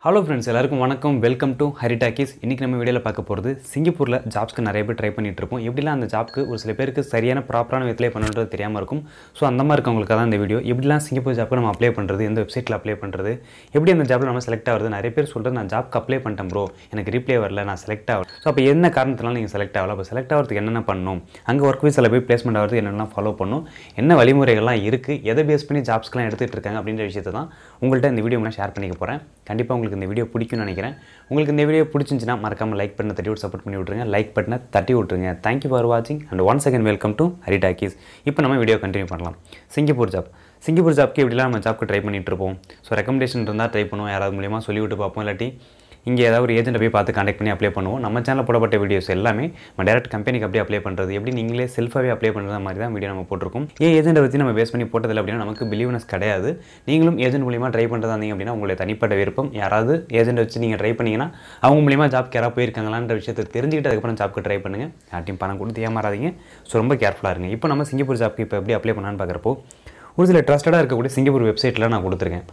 Hello friends, எல்லாருக்கும் வணக்கம். Welcome to Hari Talkies. இன்னைக்கு நம்ம வீடியோல பார்க்க போறது சிங்கப்பூர்ல ஜாப்ஸ்க்கு நிறைய பேர் ட்ரை பண்ணிட்டு இருப்போம். எப்படிலாம் அந்த ஜாப்க்கு ஒரு சில பேருக்கு சரியான ப்ராப்பரான விதத்துல பண்ணனும்ன்றது தெரியாம இருக்கும். சோ அந்த மாதிரி இருக்கவங்களுக்கு தான் இந்த வீடியோ. எப்படிலாம் சிங்கப்பூர் ஜாப்க்கு நம்ம அப்ளை பண்றது, எந்த வெப்சைட்ல அப்ளை பண்றது, எப்படி அந்த ஜாப்ல நம்ம செலக்ட் ஆவறது. நிறைய பேர் சொல்றது நான் ஜாப்க்கு அப்ளை பண்ணிட்டேன் bro. எனக்கு ரிப்ளை வரல, நான் செலக்ட் ஆகல. சோ அப்ப என்ன காரணத்தினால நீங்க செலக்ட் ஆகல? அப்ப செலக்ட் ஆவறதுக்கு என்னென்ன பண்ணனும்? அங்க வர்க் விசால போய் பிளேஸ்மென்ட் ஆவறதுக்கு என்னெல்லாம் ஃபாலோ பண்ணனும்? என்ன வழிமுறைகள்லாம் இருக்கு? எதை பேஸ் பண்ணி ஜாப்ஸ்க்குலாம் எடுத்துட்டு இருக்காங்க அப்படிங்கற விஷயத்தை தான் உங்கள்ட்ட இந்த வீடியோல ஷேர் பண்ணிக்க போறேன். கண்டிப்பா உங்களுக்கு இந்த வீடியோ பிடிக்கும் நினைக்கிறேன். உங்களுக்கு இந்த வீடியோ பிடிச்சிருந்தா மறக்காம லைக் பட்டனை தட்டி விட்டு சப்போர்ட் பண்ணி விட்டுருங்க. லைக் பட்டனை தட்டி விட்டுருங்க. Thank you for watching and once again welcome to ஹரிடாக்கிஸ். இப்போ நம்ம வீடியோ கண்டினியூ பண்ணலாம். சிங்கப்பூர் ஜாப்க்கு எப்படிலாம் நம்ம ஜாப்க்கு ட்ரை பண்ணிட்டு இருப்போம். ஸோ ரெக்கமெண்டேஷன் இருந்தால் ட்ரை பண்ணுவோம், யாராவது மூலியமாக சொல்லி விட்டு பார்ப்போம். இல்லாட்டி இங்கே ஏதாவது ஒரு ஏஜென்ட்டை போய் பார்த்து கான்டாக்ட் பண்ணி அப்ளை பண்ணுவோம். நம்ம சேனலில் போடப்பட்ட வீடியோஸ் எல்லாமே நம்ம டேரக்ட் கம்பெனிக்கு அப்படியே அப்ளை பண்ணுறது, எப்படி நீங்களே செல்ஃபாகவே அப்ளை பண்ணுற மாதிரி தான் வீடியோ நம்ம போட்டிருக்கோம். ஏஜென்ட்டை பற்றி நம்ம பேஸ் பண்ணி போட்டதில்லை அப்படின்னா நமக்கு பிலீவ்னஸ் கிடையாது. நீங்களும் ஏஜென்ட் மூலியமாக ட்ரை பண்ணுறதா இருந்தீங்க அப்படின்னா உங்களுடைய தனிப்பட்ட விருப்பம். யாராவது ஏஜென்ட் வச்சு நீங்கள் ட்ரை பண்ணிங்கன்னா அவங்க மூலியமாக ஜாப்க்கு யாராவது போயிருக்காங்களான்ற விஷயத்தை தெரிஞ்சுக்கிட்டு அதுக்கப்புறம் ஜாப்க்கு ட்ரை பண்ணுங்கள். யார்ட்டையும் பணம் கொடுத்து ஏமாறாதீங்க. ஸோ ரொம்ப கேர்ஃபுல்லாக இருங்க. இப்போ நம்ம சிங்கப்பூர் ஜாப்க்கு இப்போ எப்படி அப்ளை பண்ணான்னு பார்க்குறப்போ ஒரு சில ட்ரஸ்டடாக இருக்கக்கூடிய சிங்கப்பூர் வெப்சைட்டில் நான் கொடுத்துருக்கேன்.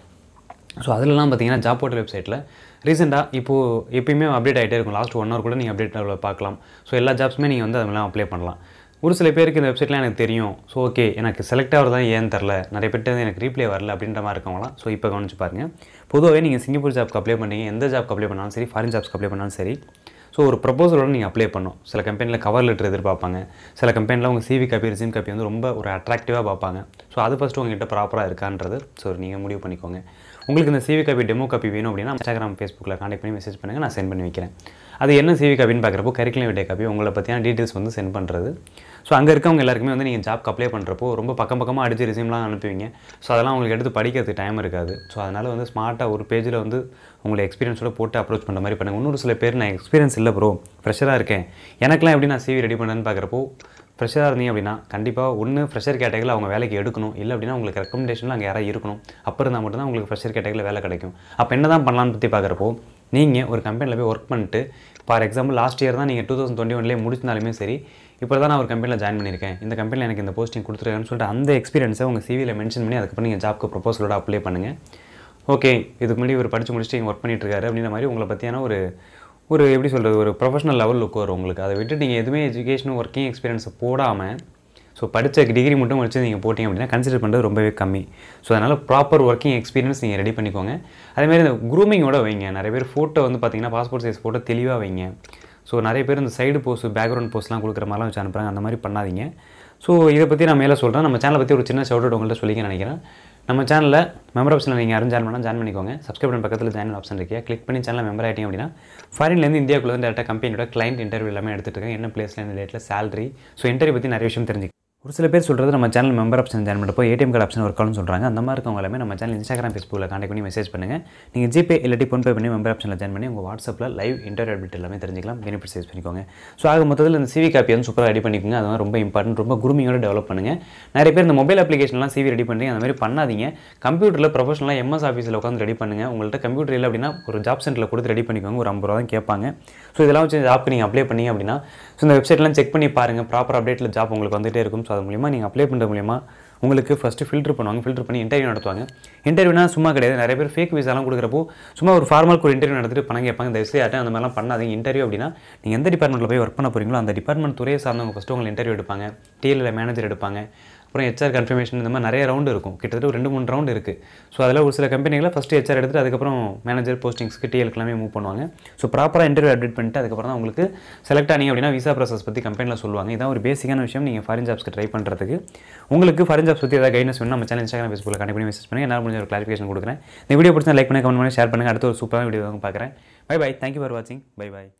ஸோ அதிலலாம் பார்த்தீங்கன்னா ஜாப் போர்ட்டல் வெப்சைட்டில் ரீசெண்டாக எப்பயுமே அப்டேட் ஆகிட்டே இருக்கும். லாஸ்ட் 1 hour கூட நீங்கள் அப்டேட் பார்க்கலாம். ஸோ எல்லா ஜாப்ஸுமே நீங்கள் வந்து அதெல்லாம் அப்ளை பண்ணலாம். ஒரு சில பேருக்கு இந்த வெப்சைட்லாம் எனக்கு தெரியும், ஸோ ஓகே எனக்கு செலக்ட் ஆகிறதா ஏன்னு தெரில, நிறைய பேர்ட்டு எனக்கு ரீப்ளே வரல அப்படின்ற மாதிரி இருக்கவங்களாம். ஸோ இப்போ கவனிச்சு பாருங்கள். பொதுவாகவே நீங்கள் சிங்கப்பூர் ஜாப்க்கு அப்ளை பண்ணுறீங்க, எந்த ஜாப்க்கு அப்ளை பண்ணாலும் சரி, ஃபாரின் ஜாப்ஸ்க்கு அப்ளை பண்ணாலும் சரி, ஸோ ஒரு ப்ரப்போசலோடு நீங்கள் அப்ளை பண்ணணும். சில கம்பெனியில் கவர் லெட்டர் எதிர்பார்ப்பாங்க, சில கம்பெனியில் உங்கள் சிவி காப்பி ரெஸ்யூம் காப்பி வந்து ரொம்ப ஒரு அட்ராக்டிவாக பார்ப்பாங்க. ஸோ அது ஃபஸ்ட்டு உங்கள்கிட்ட ப்ராப்பராக இருக்கான்றது ஸோ நீங்கள் முடிவு பண்ணிக்கோங்க. உங்களுக்கு இந்த சிவி காப்பி டெமோ காப்பி வேணும் அப்படின்னா இன்ஸ்டாகிராம் ஃபேஸ்புக்கில் கான்டாக்ட் பண்ணி மெசேஜ் பண்ணுங்கள், நான் சென்ட் பண்ணி வைக்கிறேன். அது என்ன சிவி காப்பின்னு பார்க்குறப்போ கரிக்குலம் விட்டே காப்பி உங்களை பற்றியான டீட்டெயில்ஸ் வந்து சென்ட் பண்ணுறது. ஸோ அங்கே இருக்கவங்க எல்லாருக்குமே வந்து நீங்கள் ஜாப்க்கு அப்ளை பண்ணுறப்போ ரொம்ப பக்கமாக அடித்து ரெஸ்யூம்லாம் அனுப்புவீங்க. ஸோ அதெல்லாம் உங்களுக்கு எடுத்து படிக்கிறதுக்கு டைம் இருக்காது. ஸோ அதனால் வந்து ஸ்மார்ட்டாக ஒரு பேஜில் வந்து உங்களை எக்ஸ்பீரியன்ஸோட போட்டு அப்ரோச் பண்ணுற மாதிரி பண்ணுங்கள். இன்னொரு சில பேர் நான் எக்ஸ்பீரியன்ஸ் இல்லை ப்ரோ, ஃப்ரெஷராக இருக்கேன், எனக்குலாம் எப்படி நான் சிவி ரெடி பண்ணுறேன்னு பார்க்குறப்போ ஃப்ரெஷராக இருந்தீங்க அப்படின்னா கண்டிப்பாக ஒன்று ஃப்ரெஷர் கேட்டகரியில் அவங்க வேலைக்கு எடுக்கணும், இல்லை அப்படின்னா உங்களுக்கு ரெக்கமெண்டேஷனில் அங்கே யாராவது இருக்கணும். அப்போ இருந்தால் மட்டும்தான் உங்களுக்கு ஃப்ரெஷர் கேட்டகரியில் வேலை கிடைக்கும். அப்போ என்ன தான் பண்ணலான்னு பற்றி பார்க்குறப்போ நீங்கள் ஒரு கம்பெனியில் போய் ஒர்க் பண்ணிட்டு, ஃபார் எக்ஸாம்பிள் லாஸ்ட் இயர் தான் நீங்கள் 2021 முடிச்சிருந்தாலுமே சரி, இப்போ தான் நான் ஒரு கம்பெனியில் ஜாயின் பண்ணியிருக்கேன், இந்த கம்பெனியில் எனக்கு இந்த போஸ்டிங் கொடுத்துருக்கேன்னு சொல்லிட்டு அந்த எக்ஸ்பீரியன்ஸை உங்கள் சிவியில் மென்ஷன் பண்ணி அதுக்கப்புறம் நீங்கள் ஜாப்க்கு ப்ரொபோசலோட அப்ளை பண்ணுங்கள். ஓகே இதுக்கு முன்னாடி ஒரு படித்து முடிச்சுட்டு இங்கே ஒர்க் பண்ணிட்டுருக்காரு அப்படின்ற மாதிரி உங்களை பற்றியான ஒரு எப்படி சொல்கிறது, ஒரு ப்ரொஃபஷனல் லெவல் லுக் வரும் உங்களுக்கு. அதை விட்டு நீங்கள் எதுவுமே எஜுகேஷனும் ஒர்க்கிங் எக்ஸ்பீரியன்ஸை போடாமல் ஸோ படித்த டிகிரி மட்டும் வச்சு நீங்கள் போட்டிங்க அப்படின்னா கன்சிடர் பண்ணுறது ரொம்பவே கம்மி. ஸோ அதனால் ப்ராப்பர் ஒர்க்கிங் எக்ஸ்பீரியன்ஸ் நீங்கள் ரெடி பண்ணிக்கோங்க. அதேமாதிரி இந்த க்ரூமிங்கோட வைங்க. நிறைய பேர் ஃபோட்டோ வந்து பார்த்தீங்கன்னா பாஸ்போர்ட் சைஸ் ஃபோட்டோ தெளிவாக வைங்க. ஸோ நிறைய பேர் இந்த சைடு போஸ்ட் பேக்ரவுண்ட் போஸ்ட்லாம் கொடுக்குற மாதிரிலாம் வச்சு அனுப்புகிறாங்க, அந்த மாதிரி பண்ணாதீங்க. ஸோ இதை பற்றி நான் மேலே சொல்கிறேன். நம்ம சேனலை பற்றி ஒரு சின்ன ஷவுட் அவுட் உங்கள்கிட்ட சொல்லிக்க நினைக்கிறேன். நம்ம சேனலில் மெம்பர் ஆப்ஷனில் நீங்கள் யாரும் ஜாயின் பண்ணிக்கோங்க. சப்ஸ்கிரைப் பண்ண பக்கத்தில் ஜாயின் ஆப்ஷன் இருக்கா, கிளிக் பண்ணி சேனலில் மெம்பர் ஆகிட்டீங்க அப்படின்னா ஃபாரின்லேருந்து இந்தியாவுக்குள்ள வந்து டேரெக்டாக கம்பெனியோட கிளைண்ட் இன்டர்வியூ எல்லாமே எடுத்துகிட்டு இருக்கேன். என்ன பிளேஸில் என்ன டேட்டில் சேலரி, ஸோ இன்டர்வியூ பற்றி நிறைய விஷயம் தெரிஞ்சுக்க. ஒரு சில பேர் சொல்கிறது நம்ம சேனல் மெம்பர் ஆப்ஷன் ஜாயின் பண்ணப்போ ஏடிஎம் கார்டு ஆப்ஷன் ஒர்க் ஆகும்னு சொல்கிறாங்க. அந்த மாதிரி இருக்கவங்க எல்லாமே நம்ம சேனல் இன்ஸ்டாகிராம் ஃபேஸ்புக்கில் கான்டாக்ட் பண்ணி மெசேஜ் பண்ணுங்கள். நீங்கள் ஜிபே இல்லாட்டி ஃபோன்பே பண்ணி மெம்பர் ஆப்ஷனில் ஜாயின் பண்ணி உங்கள் வாட்ஸ்அப்பில் லைவ் இன்டர்வியூ அப்டேட் எல்லாமே தெரிஞ்சிக்கலாம், பெனிஃபிட் சேஸ் பண்ணிக்கோங்க. ஸோ ஆக மொத்தத்தில் இந்த சிவி காப்பி வந்து சூப்பராக ரெடி பண்ணிக்கோங்க. அதெல்லாம் ரொம்ப இம்பார்ட்டன்ட், ரொம்ப குரூமிங்கோட டெவலப் பண்ணுங்கள். நிறைய பேர் இந்த மொபைல் அப்ளிகேஷன்லாம் சிவி ரெடி பண்ணுறீங்க, அந்த மாதிரி பண்ணாதீங்க. கம்ப்யூட்டரில் ப்ரொஃபஷனலாக எம்எஸ் ஆஃபீஸில் உட்காந்து ரெடி பண்ணுங்கள். உங்கள்கிட்ட கம்ப்யூட்டர் இல்லை அப்படின்னா ஒரு ஜாப் சென்டரில் கொடுத்து ரெடி பண்ணிக்கோங்க. ஒரு 50 ரூபா தான் கேட்பாங்க. ஸோ இதெல்லாம் வச்சு ஜாப்க்கு நீங்கள் அப்ளை பண்ணீங்க அப்படின்னா ஸோ இந்த வெப்சைட்லாம் செக் பண்ணி பாருங்கள், ப்ராப்பர் அப்டேட்டில் ஜாப் உங்களுக்கு வந்துகிட்டே இருக்கும். ஸோ அது மூலிமா நீங்கள் அப்ளை பண்ணுறது மூலிமா உங்களுக்கு ஃபஸ்ட்டு ஃபில்டர் பண்ணுவாங்க, ஃபில்டர் பண்ணி இன்டர்வியூ நடத்துவாங்க. இன்டர்வியூனா சும்மா கிடையாது, நிறைய பேர் ஃபேக் விசாலாம் கொடுக்குறப்போ சும்மா ஒரு ஃபார்மல் ஒரு இன்டர்வியூ நடத்திட்டு பணம் கேட்பாங்க. தயவுசெய்து யார்ட்டும் அந்த மாதிரிலாம் பண்ணாதீங்க. இன்டர்வியூ அப்படின்னா நீங்கள் எந்த டிபார்ட்மெண்ட்டில் போய் ஒர்க் பண்ண போகிறீங்களோ அந்த டிபார்ட்மெண்ட் துறையை சார்ந்தவங்க ஃபஸ்ட்டு உங்களை இன்டர்வியூ எடுப்பாங்க, டிஎல்ல மேனேஜர் எடுப்பாங்க, அப்புறம் ஹெச்ஆர் கன்ஃபர்மேஷன், இந்த மாதிரி நிறைய ரவுண்டு இருக்கும். கிட்டத்தட்ட ஒரு 2-3 ரவுண்டு இருக்குது. ஸோ அதில் ஒரு சில கம்பெனிகளை ஃபஸ்ட்டு ஹெச்ஆர் எடுத்துகிட்டு அதுக்கப்புறம் மேனேஜர் போஸ்டிங்ஸ்க்கு டிஎலுக்குலாமே மூவ் பண்ணுவாங்க. ஸோ ப்ராப்பராக இன்டர்வியூ அப்டேட் பண்ணிட்டு அதுக்கப்புறம் தான் உங்களுக்கு செலக்ட் ஆனீங்க அப்படின்னா விசா ப்ராசஸ் பற்றி கம்பெனியில் சொல்லுவாங்க. இதான் ஒரு பேசிக்கான விஷயம் நீங்கள் ஃபாரின் ஜாப்ஸ்க்கு ட்ரை பண்ணுறதுக்கு. உங்களுக்கு ஃபாரின் ஜாப்ஸ் பற்றி ஏதாவது கைடன்ஸ் வேணும் நம்ம சேனல் இன்ஸ்டாகிராம் ஃபேஸ்புக்கில் கான்டாக்ட் பண்ணி மெசேஜ் பண்ணுங்கள். என்ன முடிஞ்ச ஒரு கிளாரிஃபிகேஷன் கொடுக்குறேன். இந்த வீடியோ பிடிச்சா லைக் பண்ணி கமெண்ட் பண்ணி ஷேர் பண்ணுங்கள். அடுத்த ஒரு சூப்பரான வீடியோ பார்க்குறேன். Bye bye. தேங்க்யூ ஃபார் வாட்சிங். Bye by.